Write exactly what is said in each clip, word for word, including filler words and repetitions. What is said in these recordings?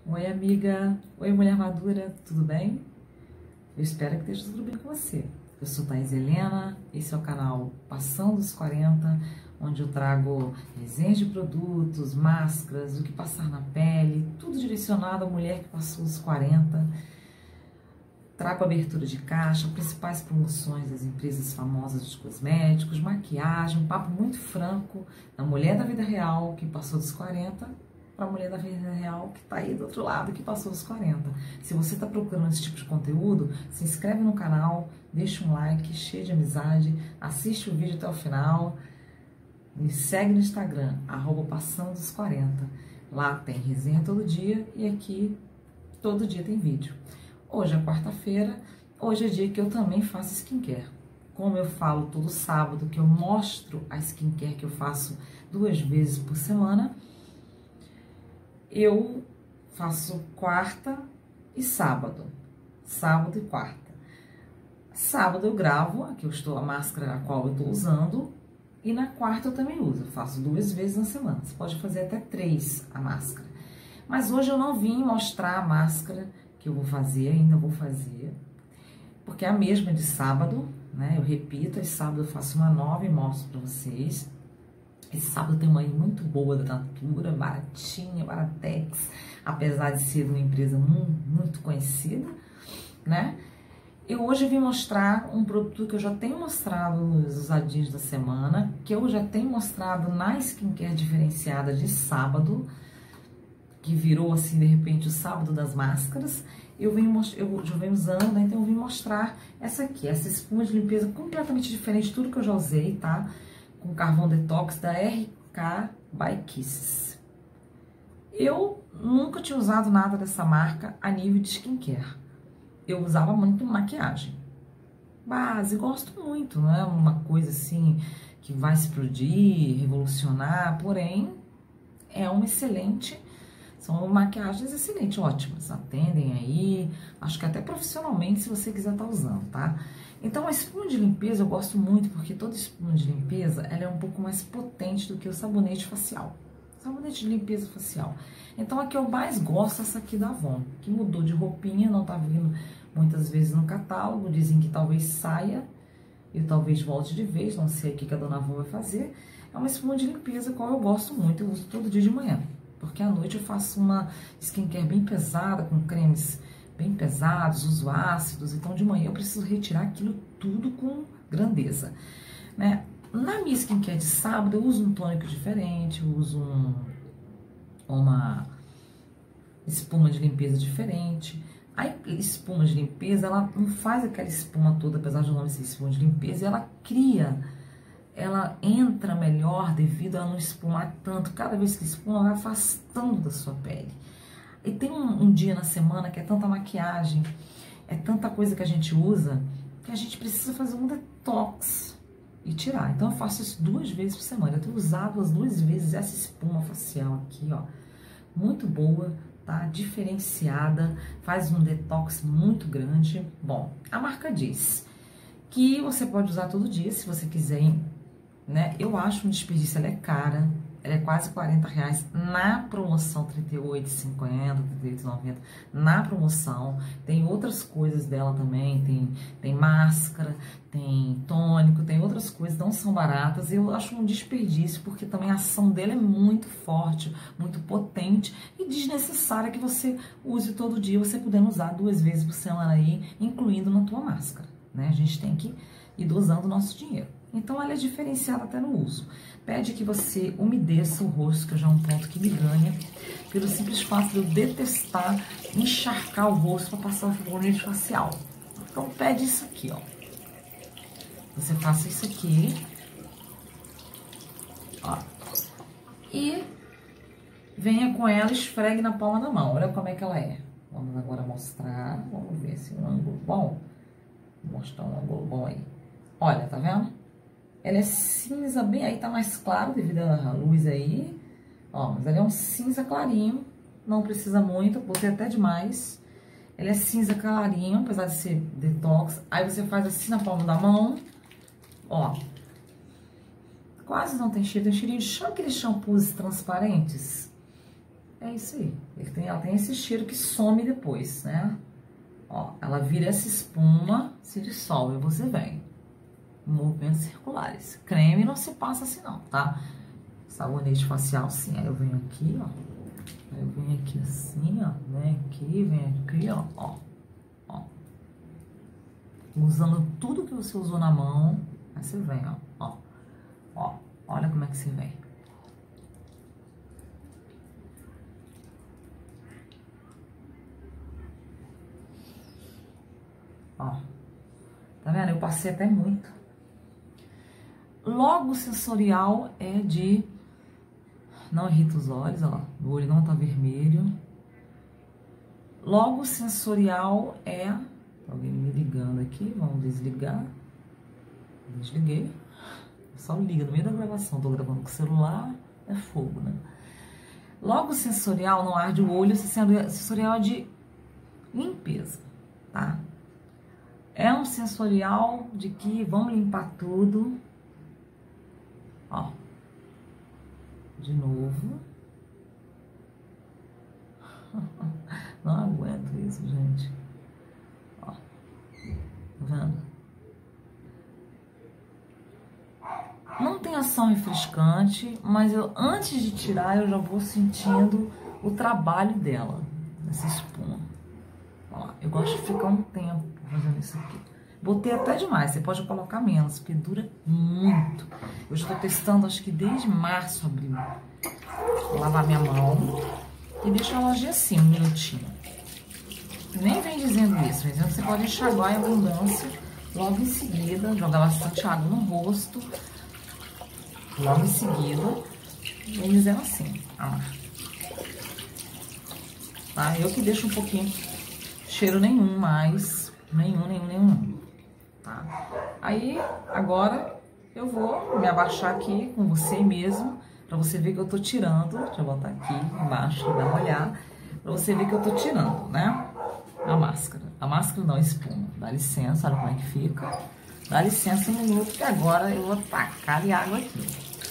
Oi, amiga. Oi, mulher madura. Tudo bem? Eu espero que esteja tudo bem com você. Eu sou Thaís Helena, esse é o canal Passando dos quarenta, onde eu trago resenhas de produtos, máscaras, o que passar na pele, tudo direcionado à mulher que passou dos quarenta. Trago abertura de caixa, principais promoções das empresas famosas de cosméticos, maquiagem, um papo muito franco da mulher da vida real que passou dos quarenta para a mulher da vida real que está aí do outro lado, que passou dos quarenta. Se você está procurando esse tipo de conteúdo, se inscreve no canal, deixa um like cheio de amizade, assiste o vídeo até o final, me segue no Instagram, arroba Passando dos quarenta. Lá tem resenha todo dia e aqui todo dia tem vídeo. Hoje é quarta-feira, hoje é dia que eu também faço skincare. Como eu falo todo sábado, que eu mostro a skincare que eu faço duas vezes por semana, eu faço quarta e sábado. Sábado e quarta. Sábado eu gravo, aqui eu estou a máscara a qual eu estou usando, e na quarta eu também uso. Eu faço duas vezes na semana. Você pode fazer até três a máscara. Mas hoje eu não vim mostrar a máscara que eu vou fazer, ainda vou fazer, porque é a mesma de sábado, né? Eu repito, esse sábado eu faço uma nova e mostro pra vocês. Esse sábado tem uma aí muito boa da Natura, baratinha, Baratex, apesar de ser uma empresa muito conhecida, né? Eu hoje vim mostrar um produto que eu já tenho mostrado nos usadinhos da semana, que eu já tenho mostrado na skincare diferenciada de sábado, que virou assim, de repente, o sábado das máscaras. Eu venho, eu já venho usando, né? Então eu vim mostrar essa aqui, essa espuma de limpeza completamente diferente de tudo que eu já usei, tá? Com carvão detox da R K by Kisses. Eu nunca tinha usado nada dessa marca a nível de skincare. Eu usava muito maquiagem. Base, gosto muito, não é uma coisa assim que vai explodir, revolucionar, porém é uma excelente. São maquiagens excelentes, ótimas, atendem aí, acho que até profissionalmente, se você quiser estar usando, tá? Então, a espuma de limpeza eu gosto muito, porque toda espuma de limpeza, ela é um pouco mais potente do que o sabonete facial. Sabonete de limpeza facial. Então, a que eu mais gosto é essa aqui da Avon, que mudou de roupinha, não tá vindo muitas vezes no catálogo, dizem que talvez saia, e talvez volte de vez, não sei o que a dona Avon vai fazer. É uma espuma de limpeza, qual eu gosto muito, eu uso todo dia de manhã. Porque à noite eu faço uma skincare bem pesada, com cremes bem pesados, uso ácidos. Então, de manhã eu preciso retirar aquilo tudo com grandeza, né? Na minha skincare de sábado, eu uso um tônico diferente, eu uso um, uma espuma de limpeza diferente. A espuma de limpeza, ela não faz aquela espuma toda, apesar de o nome ser espuma de limpeza, ela cria... ela entra melhor devido a não espumar tanto. Cada vez que espuma, vai afastando da sua pele. E tem um, um dia na semana que é tanta maquiagem, é tanta coisa que a gente usa, que a gente precisa fazer um detox e tirar. Então, eu faço isso duas vezes por semana. Eu tenho usado as duas vezes essa espuma facial aqui, ó. Muito boa, tá? Diferenciada, faz um detox muito grande. Bom, a marca diz que você pode usar todo dia, se você quiser, né? Eu acho um desperdício, ela é cara, ela é quase quarenta reais na promoção, trinta e oito reais e cinquenta centavos, trinta e oito reais e noventa centavos, na promoção. Tem outras coisas dela também, tem, tem máscara, tem tônico, tem outras coisas, não são baratas. Eu acho um desperdício, porque também a ação dela é muito forte, muito potente e desnecessária que você use todo dia, você podendo usar duas vezes por semana aí, incluindo na tua máscara, né? A gente tem que ir dosando o nosso dinheiro. Então, ela é diferenciada até no uso. Pede que você umedeça o rosto, que já é um ponto que me ganha, pelo simples fato de eu detestar encharcar o rosto para passar o sabonete facial. Então, pede isso aqui, ó. Você faça isso aqui, ó. E venha com ela, esfregue na palma da mão. Olha como é que ela é. Vamos agora mostrar. Vamos ver se um ângulo bom. Vou mostrar um ângulo bom aí. Olha, tá vendo? Ela é cinza bem, aí tá mais claro devido à luz aí. Ó, mas ela é um cinza clarinho, não precisa muito, botei até demais. Ela é cinza clarinho, apesar de ser detox. Aí você faz assim na palma da mão, ó. Quase não tem cheiro, tem cheirinho de chão, aqueles shampoos transparentes. É isso aí. Ele tem, ela tem esse cheiro que some depois, né? Ó, ela vira essa espuma, se dissolve, você vem. Movimentos circulares. Creme não se passa assim não, tá? Sabonete facial, sim. Aí eu venho aqui, ó. Aí eu venho aqui assim, ó. Vem aqui, vem aqui, ó. Ó. Ó. Usando tudo que você usou na mão. Aí você vem, ó. Ó. Ó. Olha como é que você vem. Ó. Tá vendo? Eu passei até muito. Logo sensorial é de... Não irrita os olhos, ó. O olho não tá vermelho. Logo sensorial é... Alguém me ligando aqui, vamos desligar. Desliguei. Só liga no meio da gravação. Tô gravando com o celular, é fogo, né? Logo sensorial não arde o olho, sensorial é de limpeza, tá? É um sensorial de que vamos limpar tudo. Ó. De novo. Não aguento isso, gente. Ó. Tá vendo? Não tem ação refrescante, mas eu, antes de tirar, eu já vou sentindo o trabalho dela, essa espuma. Ó, eu gosto de ficar um tempo fazendo isso aqui. Botei até demais, você pode colocar menos, porque dura muito. Eu já tô testando, acho que desde março, abril. Vou lavar minha mão e deixar ela agir assim, um minutinho. Nem vem dizendo isso, vem dizendo que você pode enxaguar em abundância logo em seguida, jogar bastante água no rosto. Logo em seguida, vem dizendo assim, ó. Tá? Eu que deixo um pouquinho, cheiro nenhum mais, nenhum, nenhum, nenhum. Tá? Aí, agora, eu vou me abaixar aqui com você mesmo, pra você ver que eu tô tirando. Deixa eu botar aqui embaixo e dar uma olhada, pra você ver que eu tô tirando, né? A máscara. A máscara não, a espuma. Dá licença, olha como é que fica. Dá licença um minuto, que agora eu vou tacar de água aqui.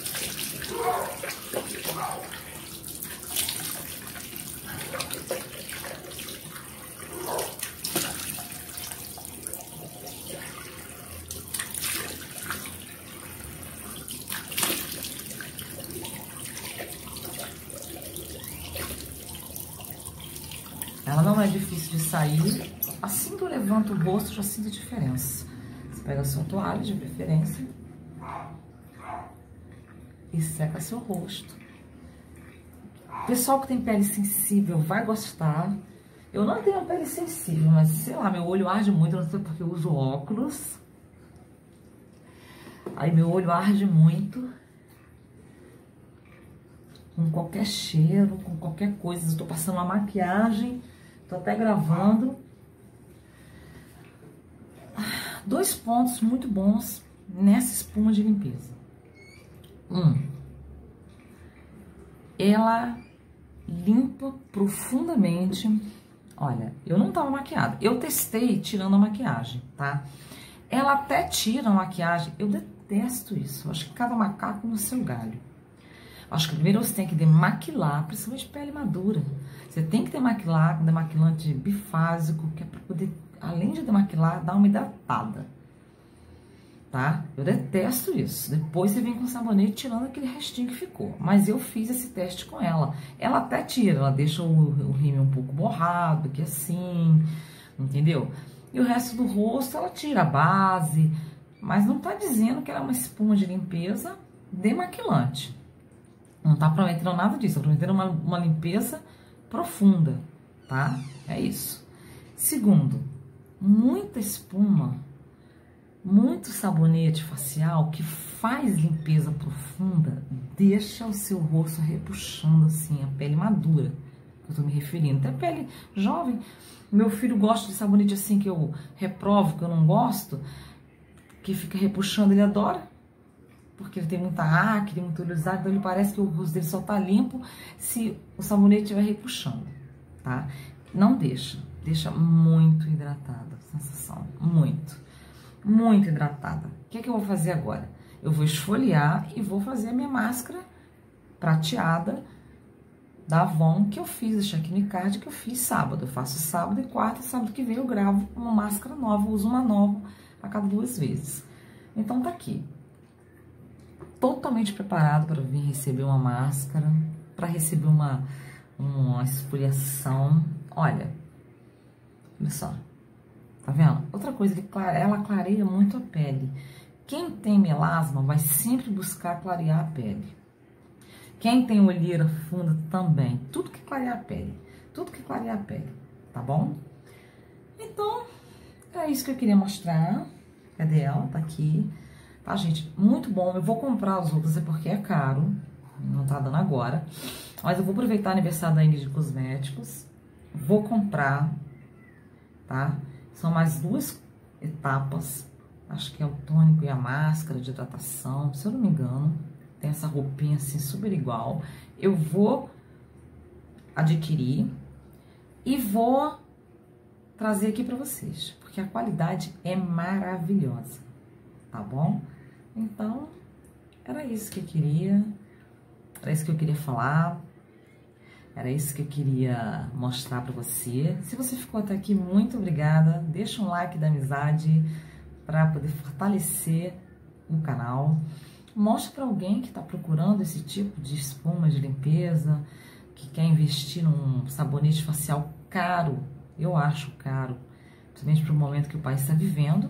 Ela não é difícil de sair. Assim que eu levanto o rosto, já sinto a diferença. Você pega a sua toalha, de preferência, e seca seu rosto. Pessoal que tem pele sensível vai gostar. Eu não tenho pele sensível, mas sei lá, meu olho arde muito, não sei porque eu uso óculos. Aí meu olho arde muito. Com qualquer cheiro, com qualquer coisa. Estou passando uma maquiagem, estou até gravando. Dois pontos muito bons nessa espuma de limpeza. Um, ela limpa profundamente. Olha, eu não tava maquiada. Eu testei tirando a maquiagem, tá? Ela até tira a maquiagem. Eu detesto isso. Eu acho que cada macaco no seu galho. Acho que primeiro você tem que demaquilar, principalmente pele madura. Você tem que demaquilar com demaquilante bifásico, que é pra poder, além de demaquilar, dar uma hidratada. Tá? Eu detesto isso. Depois você vem com o sabonete tirando aquele restinho que ficou. Mas eu fiz esse teste com ela. Ela até tira, ela deixa o, o rímel um pouco borrado, que assim, entendeu? E o resto do rosto ela tira a base, mas não tá dizendo que ela é uma espuma de limpeza demaquilante. Não tá prometendo nada disso, tá prometendo uma, uma limpeza profunda, tá? É isso. Segundo, muita espuma, muito sabonete facial que faz limpeza profunda, deixa o seu rosto repuxando assim, a pele madura, que eu tô me referindo. Até a pele jovem, meu filho gosta de sabonete assim que eu reprovo, que eu não gosto, que fica repuxando, ele adora. Porque ele tem muita acne, muita oleosidade, então ele parece que o rosto dele só tá limpo se o sabonete estiver repuxando, tá? Não deixa, deixa muito hidratada a sensação, muito, muito hidratada. O que é que eu vou fazer agora? Eu vou esfoliar e vou fazer a minha máscara prateada da Avon, que eu fiz, a Shakini Card, que eu fiz sábado. Eu faço sábado e quarta, sábado que vem eu gravo uma máscara nova, eu uso uma nova a cada duas vezes. Então tá aqui. Totalmente preparado para vir receber uma máscara, para receber uma, uma esfoliação. Olha, olha só. Tá vendo? Outra coisa, que ela clareia muito a pele. Quem tem melasma vai sempre buscar clarear a pele. Quem tem olheira funda também. Tudo que clareia a pele. Tudo que clareia a pele. Tá bom? Então, é isso que eu queria mostrar. Cadê ela? Tá aqui. Tá, gente? Muito bom. Eu vou comprar os outros, é porque é caro. Não tá dando agora. Mas eu vou aproveitar o aniversário da Ingrid Cosméticos. Vou comprar, tá? São mais duas etapas. Acho que é o tônico e a máscara de hidratação, se eu não me engano. Tem essa roupinha assim, super igual. Eu vou adquirir e vou trazer aqui pra vocês. Porque a qualidade é maravilhosa, tá bom? Então, era isso que eu queria. Era isso que eu queria falar. Era isso que eu queria mostrar pra você. Se você ficou até aqui, muito obrigada. Deixa um like da amizade para poder fortalecer o canal. Mostre para alguém que está procurando esse tipo de espuma de limpeza, que quer investir num sabonete facial caro. Eu acho caro, principalmente para o momento que o país está vivendo.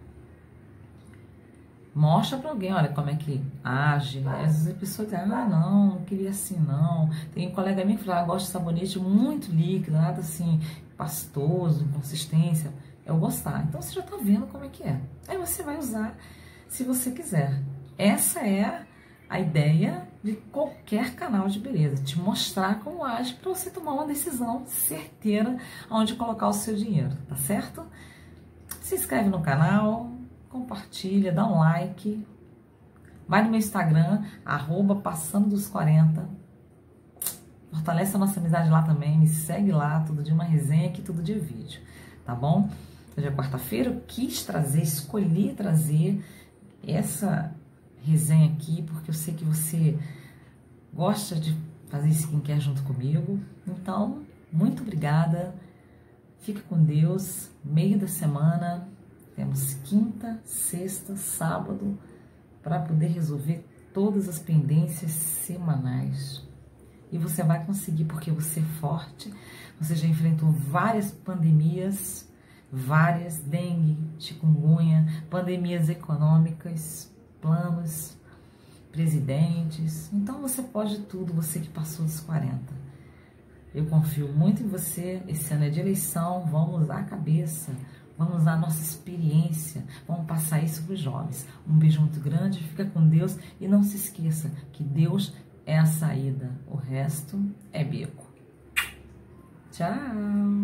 Mostra para alguém, olha como é que age. Às vezes a pessoa diz, ah, não, não queria assim, não. Tem um colega meu que fala, ah, gosto de sabonete muito líquido, nada assim, pastoso, consistência. Eu gostar. Então você já tá vendo como é que é. Aí você vai usar se você quiser. Essa é a ideia de qualquer canal de beleza. Te mostrar como age para você tomar uma decisão certeira onde colocar o seu dinheiro, tá certo? Se inscreve no canal, compartilha, dá um like. Vai no meu Instagram, arroba passando dos quarenta. Fortalece a nossa amizade lá também. Me segue lá, todo dia uma resenha aqui, todo dia vídeo. Tá bom? Hoje é quarta-feira, eu quis trazer, escolhi trazer essa resenha aqui, porque eu sei que você gosta de fazer skincare junto comigo. Então, muito obrigada. Fica com Deus. Meio da semana, temos quinta, sexta, sábado, para poder resolver todas as pendências semanais. E você vai conseguir, porque você é forte, você já enfrentou várias pandemias, várias, dengue, chikungunya, pandemias econômicas, planos, presidentes. Então você pode tudo, você que passou dos quarenta. Eu confio muito em você. Esse ano é de eleição, vamos usar a cabeça, vamos usar a nossa experiência, vamos passar isso para os jovens. Um beijo muito grande, fica com Deus e não se esqueça que Deus é a saída, o resto é beco. Tchau!